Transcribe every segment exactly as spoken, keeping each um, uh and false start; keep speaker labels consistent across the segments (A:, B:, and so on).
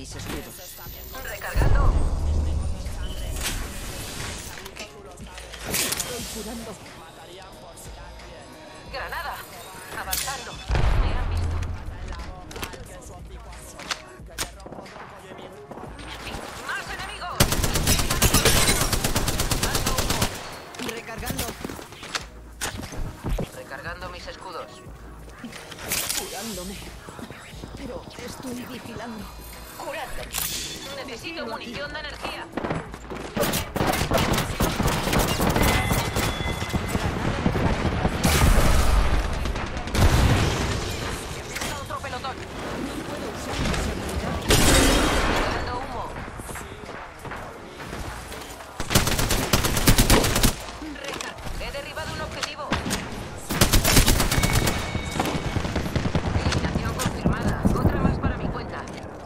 A: mis escudos.
B: Recargando.
A: Estoy curando.
B: Granada. Avanzando. Me han visto. ¡Más enemigos! Dando humo.
A: Recargando.
B: Recargando mis escudos.
A: Curándome. Pero estoy vigilando.
B: Curando. Necesito munición de energía. Otro pelotón.
A: No puedo usar mis habilidades.
B: Dando humo. Reca. He derribado un objetivo. Eliminación confirmada. Otra más para mi cuenta.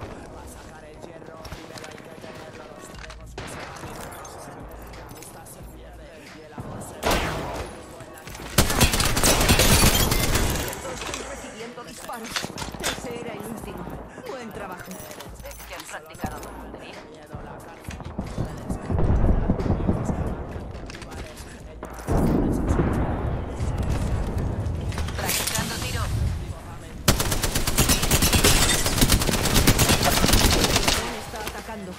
A: Estoy recibiendo disparos. Ese era el último. Buen trabajo.
B: ¿Es que han practicado con puntería? Practicando tiro.
A: Me está atacando.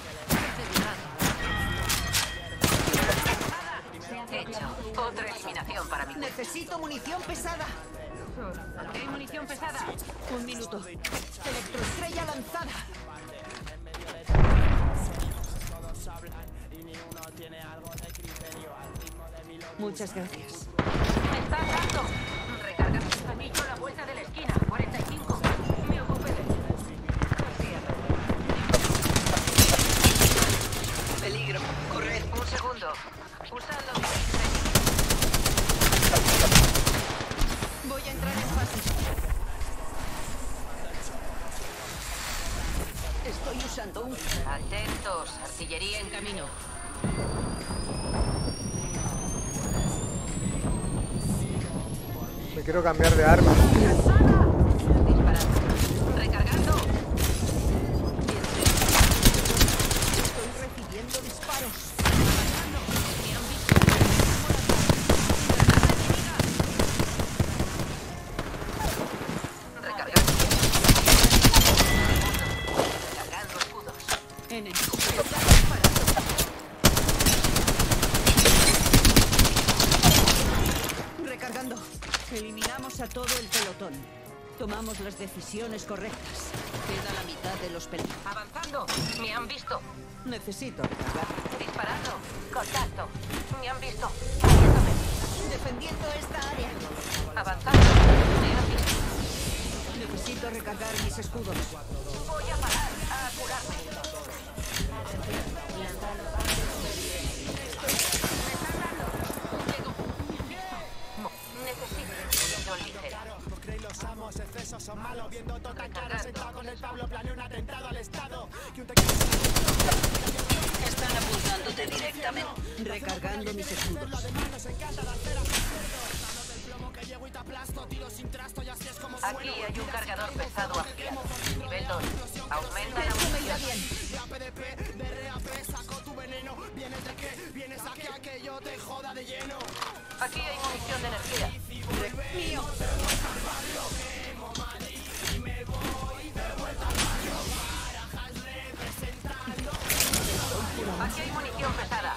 B: Hecho. Otra eliminación para mi cuenta.
A: Necesito munición pesada.
B: ¿Aquí hay munición pesada?
A: Un minuto. Electroestrella lanzada. Muchas gracias.
B: ¡Me están dando! Recarga. Han dicho la vuelta de la esquina. cuarenta y cinco. Me ocupé de...
A: Peligro. Corred.
B: Un segundo. Usando mi...
A: Voy a entrar en fase. Estoy usando un...
B: Atentos. Artillería en camino.
C: Me quiero cambiar de arma.
B: Disparando. Recargando.
A: Estoy recibiendo disparos.
B: Me han visto. Recargando. Recargando escudos.
A: Enemigo. Está disparando. Recargando. Eliminamos a todo el pelotón. Tomamos las decisiones correctas. Queda la mitad de los pelotones.
B: Avanzando. Me han visto.
A: Necesito recargar.
B: Disparando. Contacto. Me han visto. Ayúdame.
A: Defendiendo esta área.
B: Avanzando. Me han visto.
A: Necesito recargar mis escudos.
B: Voy a parar a curarme. Necesito ligera.
A: Están apuntándote directamente. Recargando mis escudos.
B: Aquí hay un cargador pesado ampliado. Nivel dos. Aumenta la
A: Esto me irá
B: munición.
A: bien.
B: Aquí hay munición de energía.
A: Mío.
B: Aquí hay munición pesada.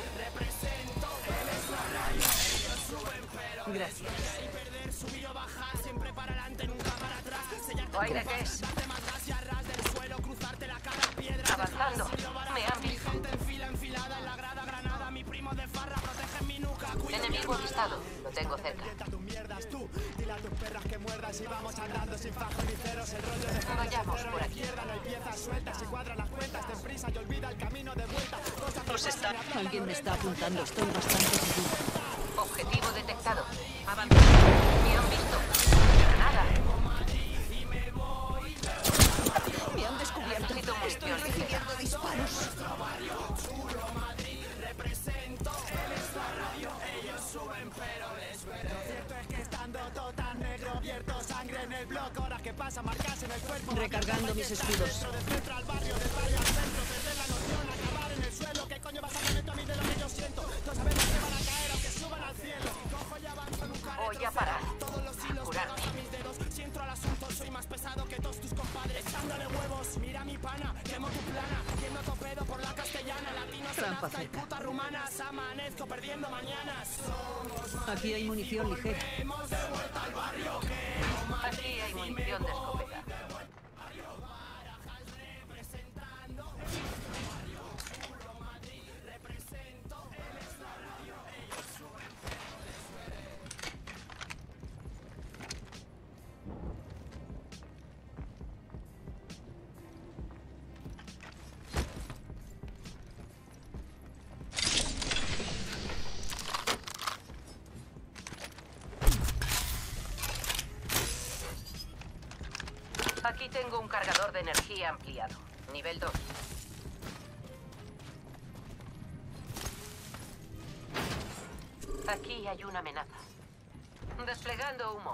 A: Gracias.
B: ¿O hay de qué? Avanzando. Me han visto. Enemigo avistado. Lo tengo cerca. Vayamos por aquí.
A: Os está... Alguien me está apuntando. Estoy bastante seguro.
B: Objetivo detectado. Avanzando. Me han visto. Granada.
A: Me han descubierto.
B: Necesito
A: Estoy
B: munición.
A: recibiendo disparos.
D: Cierto es que estando todo tan negro, abierto sangre en el bloque, horas que pasa marcando.
A: Recargando mis escudos.
B: Voy a parar. A curarme.
A: Trampa cerca. Aquí hay munición ligera.
B: Aquí hay munición de escopeta. Aquí tengo un cargador de energía ampliado. Nivel dos. Aquí hay una amenaza. Desplegando humo.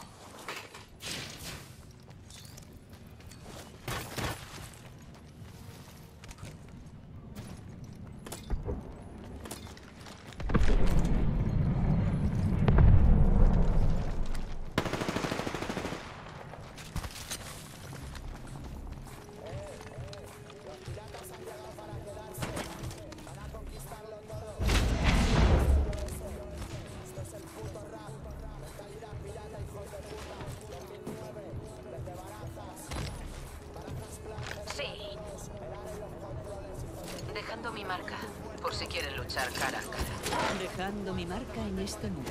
B: Dejando mi marca, por si quieren luchar cara a cara.
A: Dejando mi marca en este mundo.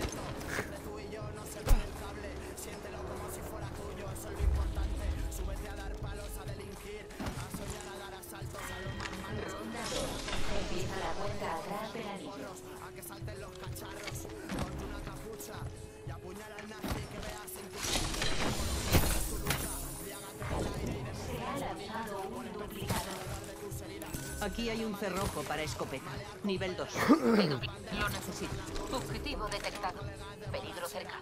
B: Empieza la vuelta atrás del anillo. Se ha lanzado un duplicador.
A: Aquí hay un cerrojo para escopeta. Nivel dos.
B: Lo necesito. Objetivo detectado. Peligro cerca.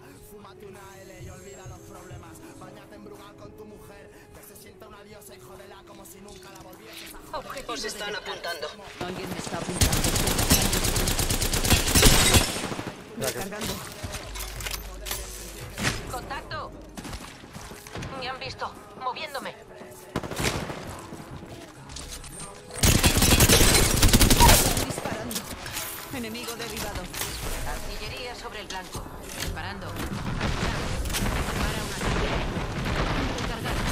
B: Objetivo
A: Os están
B: detectado.
A: apuntando. Alguien me está apuntando. Recargando.
B: ¡Contacto! Me han visto. Moviéndome.
A: Disparando. Enemigo derribado.
B: Artillería sobre el blanco. Disparando. Dispara una artillería. Recargando.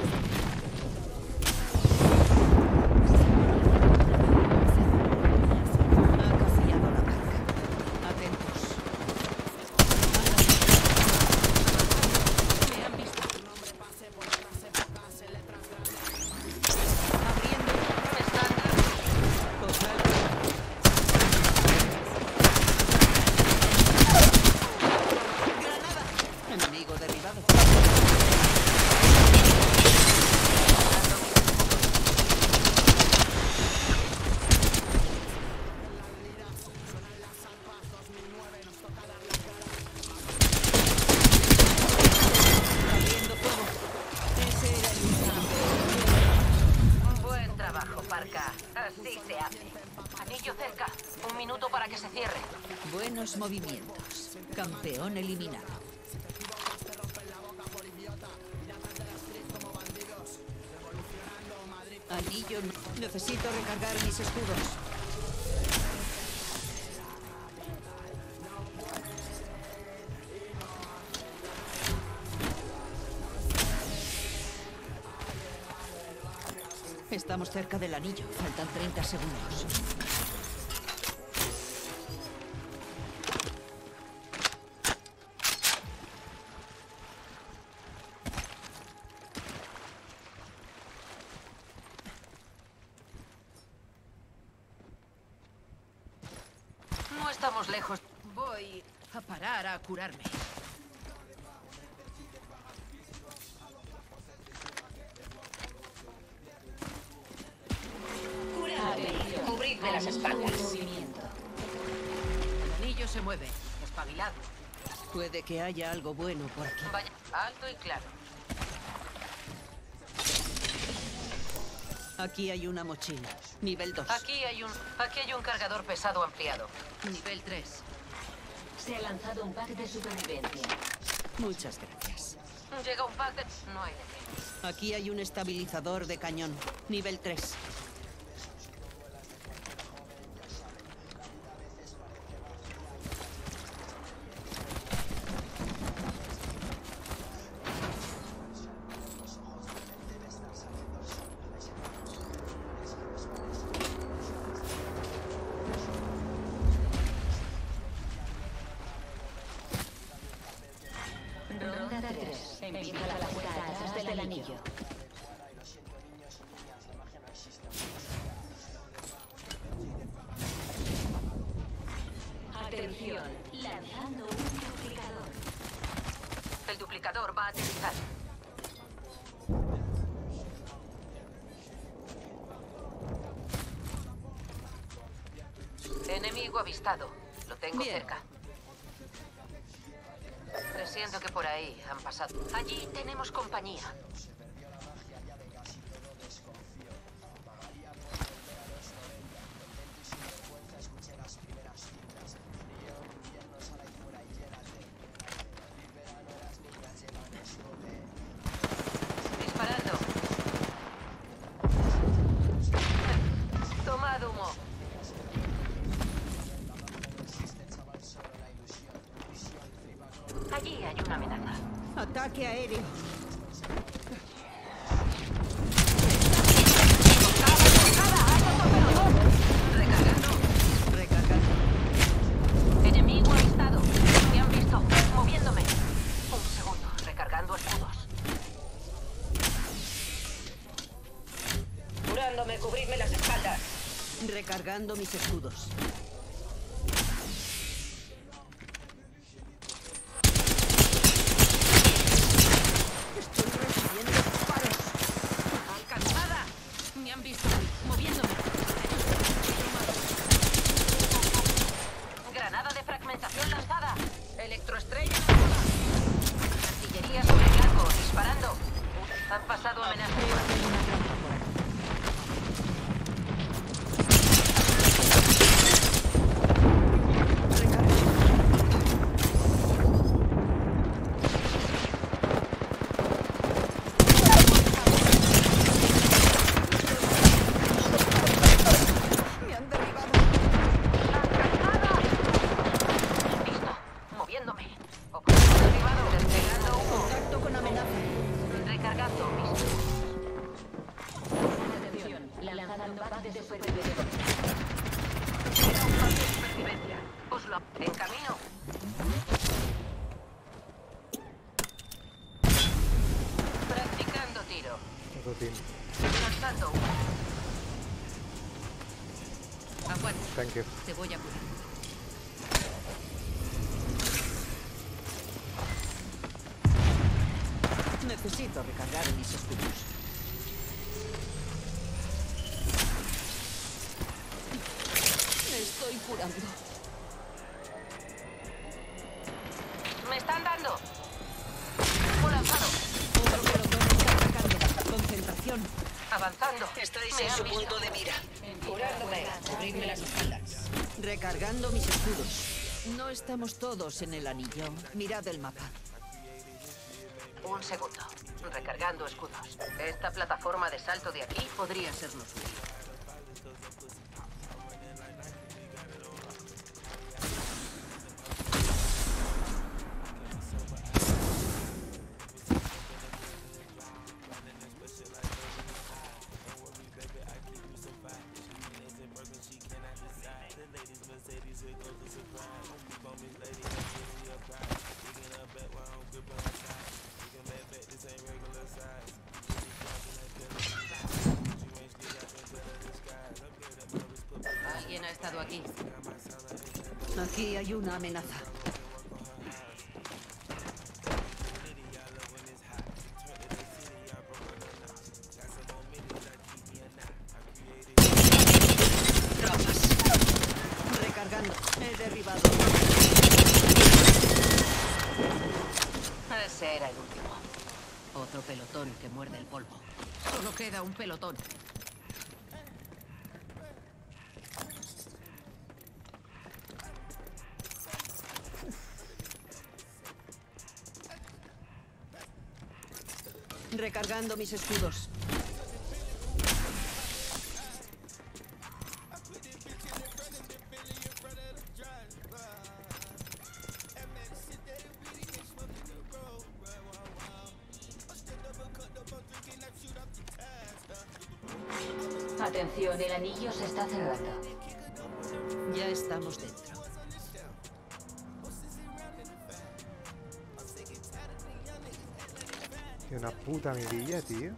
A: Ha cambiado la marca. Atentos.
B: Me han visto.
A: Abriendo.
B: Me están...
A: Coger. Granada. Enemigo derribado. Abriendo fuego. Ese era el último.
B: Buen trabajo, Parka. Así se hace. Anillo cerca. Un minuto para que se cierre.
A: Buenos movimientos. Campeón eliminado. Anillo. Necesito recargar mis escudos. Estamos cerca del anillo. Faltan treinta segundos.
B: No estamos lejos. Voy a parar a curarme. Cubridme las espaldas. El anillo se mueve. Espabilado.
A: Puede que haya algo bueno por aquí.
B: Vaya, alto y claro.
A: Aquí hay una mochila. Nivel dos.
B: Aquí hay un... Aquí hay un cargador pesado ampliado.
A: Nivel tres.
B: Se ha lanzado un pack de supervivencia.
A: Muchas gracias.
B: Llega un pack de... No hay de qué.
A: Aquí hay un estabilizador de cañón. Nivel tres.
B: Ronda tres. Empieza la puerta atrás del anillo. Atención, lanzando un duplicador. El duplicador va a aterrizar. Enemigo avistado. Lo tengo
A: Bien.
B: cerca. Presiento que por ahí han pasado. Allí tenemos compañía. Disparando. Tomad humo. Allí hay una amenaza.
A: Ataque aéreo.
B: Recargando.
A: Recargando.
B: Enemigo avistado. Me han visto. Moviéndome. Un segundo. Recargando escudos. Curándome. Cubridme las espaldas.
A: Recargando mis escudos. Estoy recibiendo disparos.
B: Alcanzada. Me han visto. Moviéndome. Granada de fragmentación lanzada. Electroestrella lanzada. Artillería sobre el arco. Disparando. Han pasado amenazas.
A: Creo que hay una trampa por aquí. Me han derribado.
B: ¡Alcanzada! Visto. Moviéndome. Objetivo derribado. Desplegando humo.
A: Contacto con amenaza.
B: Recargando mis... Atención. Lanzando pack de supervivencia. Era un pack de supervivencia. Os lo... En camino. Practicando tiro.
C: Rutin.
B: Lanzando humo.
A: Aguanta.
C: Thank you.
A: Te voy a curar. Necesito recargar mis escudos. Me estoy curando.
B: Me están dando. Un lanzado.
A: Otro pelotón está atacando. Concentración.
B: Avanzando.
A: Estáis
B: Me
A: en
B: han
A: su
B: visto.
A: punto de mira.
B: Curándome. Cubridme las espaldas.
A: Recargando mis escudos. No estamos todos en el anillo. Mirad el mapa.
B: Un segundo. Recargando escudos. Esta plataforma de salto de aquí
A: Podría sernos útil.
B: Alguien ha estado aquí.
A: Aquí hay una amenaza. Trampas. Recargando. He derribado.
B: Ese era el último.
A: Otro pelotón que muerde el polvo. Solo queda un pelotón. Recargando mis escudos.
B: Atención, el anillo se está cerrando.
A: Ya estamos dentro.
C: Y una puta mirilla, tío.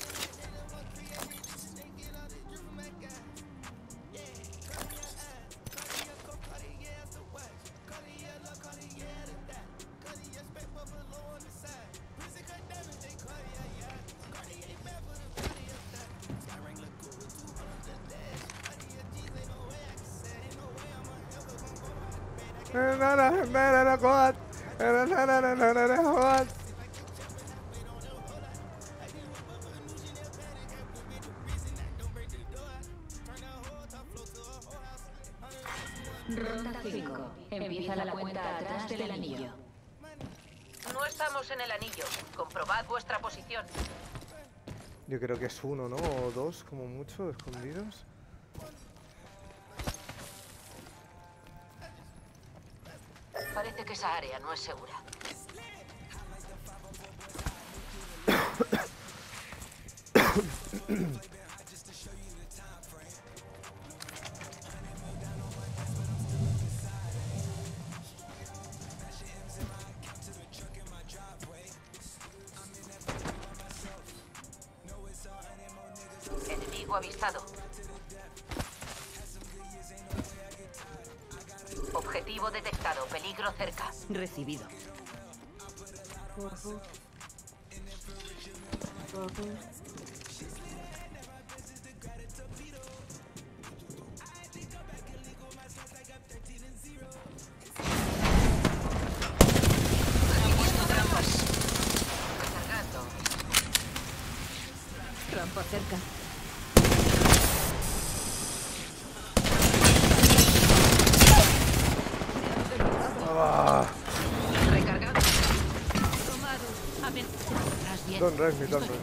C: No, no, no, no, no, no, God. No, no, no, no, no, no, no, God.
B: Ronda cinco. Empieza la cuenta atrás del anillo. No estamos en el anillo. Comprobad vuestra posición.
C: Yo creo que es uno, ¿no? O dos, como mucho, escondidos.
B: Parece que esa área no es segura. Enemigo avistado. Objetivo detectado. Peligro cerca.
A: Recibido. Han puesto trampas.
B: Recargando.
A: Trampa cerca.
C: Ah,
B: Recargando.
A: Tomado. A ver. ¿Estás bien?
C: don't rush me, don't rush.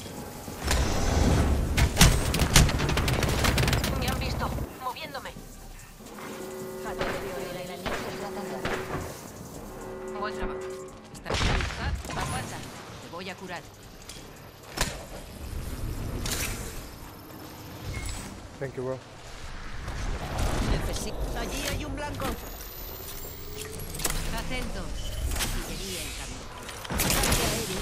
B: Me han visto. Moviéndome. Atención, el anillo se está cerrando. Buen trabajo.
A: ¿Estás bien? Aguanta. Te voy a curar.
C: Thank you, bro.
A: Necesito. Allí hay un blanco. Atentos. Artillería en camino. Ataque aéreo.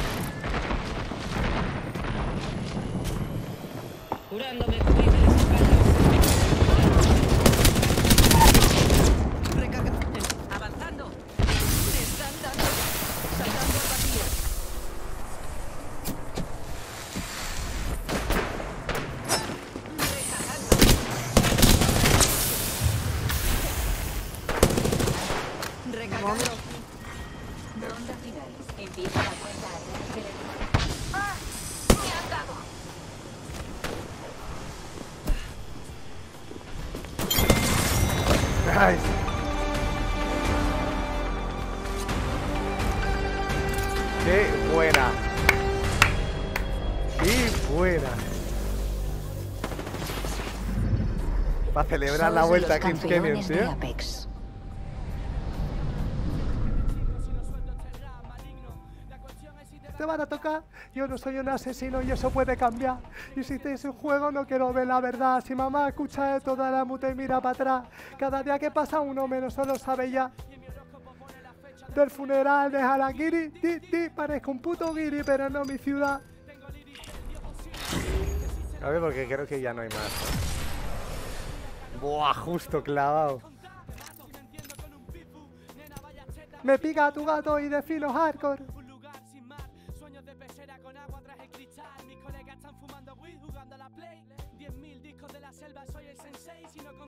A: Curándome con mis espaldas. Recarga. Avanzando. Me están dando. Saltando al vacío. Recargando.
B: Ronda final. Empieza la cuenta atrás del anillo. ¡Ah! ¡Me han dado!
C: Nice. Qué buena. Qué buena. Para celebrar la vuelta a Kings Canyon, tío.
B: Apex.
C: Te van a tocar. Yo no soy un asesino y eso puede cambiar. Y si te es un juego no quiero ver la verdad. Si mamá escucha de toda la muta y mira para atrás. Cada día que pasa uno menos solo sabe ya. Del funeral de Harakiri, ti, ti, parezco un puto guiri, pero no mi ciudad. A ver, porque creo que ya no hay más. Buah, justo clavado. Me pica tu gato y defino hardcore.